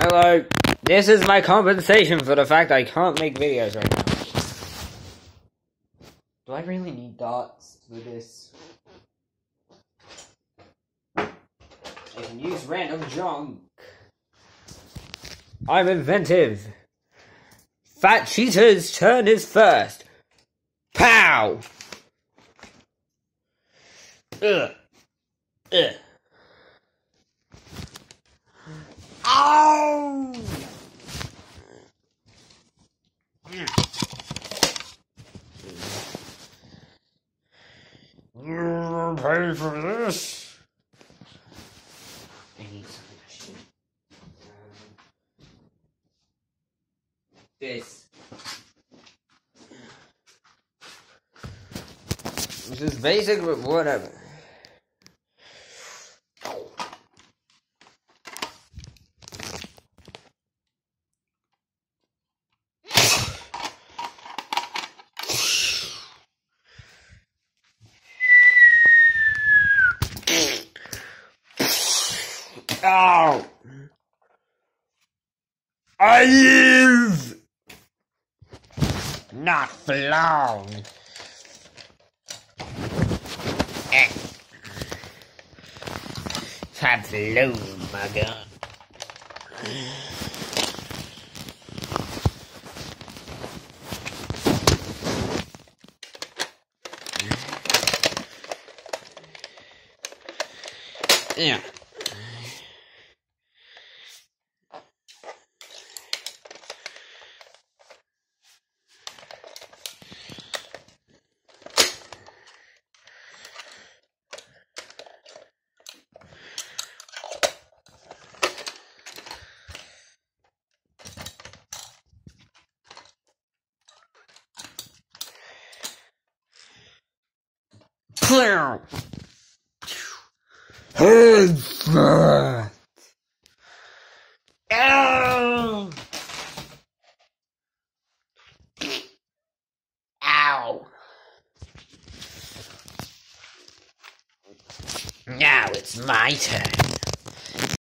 Hello. This is my compensation for the fact I can't make videos right now. Do I really need dots for this? I can use random junk. I'm inventive. Fat Cheetah's turn is first. Pow! Ugh. Ugh. Ow! You're paying for this? I need something. This. This is basic, but whatever. Ow! I live! Not for long. Time to load my gun. Yeah. Clear. Head first. Ow. Ow. Now it's my turn.